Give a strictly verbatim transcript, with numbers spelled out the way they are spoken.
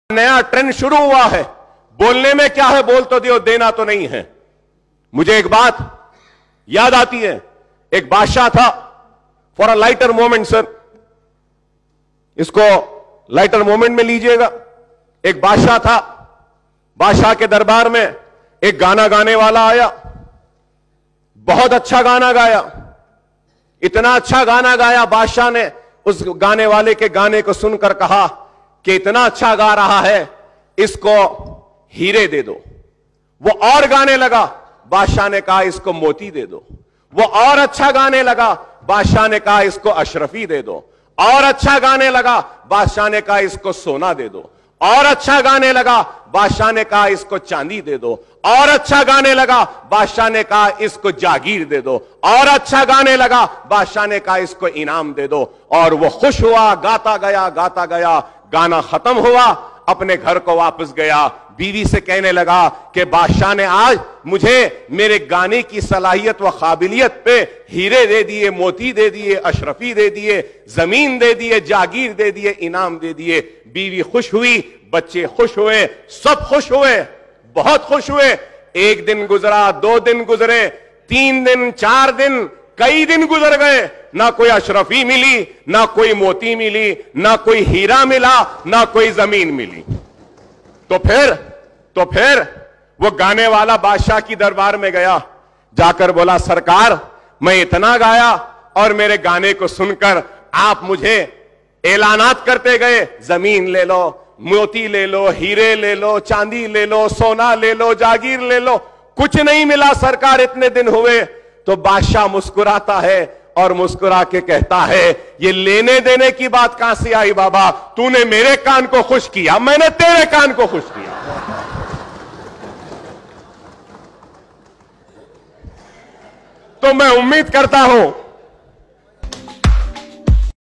نیا ٹرینڈ شروع ہوا ہے. بولنے میں کیا ہے, بول تو دیو, دینا تو نہیں ہے. مجھے ایک بات یاد آتی ہے, ایک بادشاہ تھا. For a lighter moment sir, اس کو لائٹر مومنٹ میں لیجئے گا. ایک بادشاہ تھا, بادشاہ کے دربار میں ایک گانا گانے والا آیا. بہت اچھا گانا گایا, اتنا اچھا گانا گایا, بادشاہ نے اس گانے والے کے گانے کو سن کر کہا کہ اتنا اچھا گا رہا ہے, اس کو ہیرے دے دو. وہ اور گانے لگا, بادشاہ نے کہا اس کو موتی دے دو. وہ اور اچھا گانے لگا, بادشاہ نے کہا اس کو اشرفی دے دو. اور اچھا گانے لگا, بادشاہ نے کہا اس کو سونا دے دو. اور اچھا گانے لگا, بادشاہ نے کہا اس کو چاندی دے دو. اور اچھا گانے لگا, بادشاہ نے کہا اس کو جاگیر دے دو. اور اچھا گانے لگا, بادشاہ نے کہا اس کو انعام دے دو. اور وہ خوش ہوا, گاتا گیا گاتا گیا. گانا ختم ہوا, اپنے گھر کو واپس گیا. بیوی سے کہنے لگا کہ بادشاہ نے آج مجھے میرے گانے کی صلاحیت و قابلیت پہ ہیرے دے دیے, موتی دے دیے, اشرفی دے دیے, زمین دے دیے, جاگیر دے دیے, انعام دے دیے. بیوی خوش ہوئی, بچے خوش ہوئے, سب خوش ہوئے, بہت خوش ہوئے. ایک دن گزرا, دو دن گزرے, تین دن, چار دن, کئی دن گزر گئے. نہ کوئی اشرفی ملی, نہ کوئی موتی ملی, نہ کوئی ہیرا ملا, نہ کوئی زمین ملی. تو پھر تو پھر وہ گانے والا بادشاہ کی دربار میں گیا. جا کر بولا, سرکار میں اتنا گایا اور میرے گانے کو سن کر آپ مجھے اعلانات کرتے گئے, زمین لے لو, موتی لے لو, ہیرے لے لو, چاندی لے لو, سونا لے لو, جاگیر لے لو, کچھ نہیں ملا سرکار, اتنے دن ہوئے. تو بادشاہ مسکراتا ہے اور مسکرا کے کہتا ہے, یہ لینے دینے کی بات کہاں سے آئی بابا؟ تو نے میرے کان کو خوش کیا, میں نے تیرے کان کو خوش کیا. تو میں امید کرتا ہوں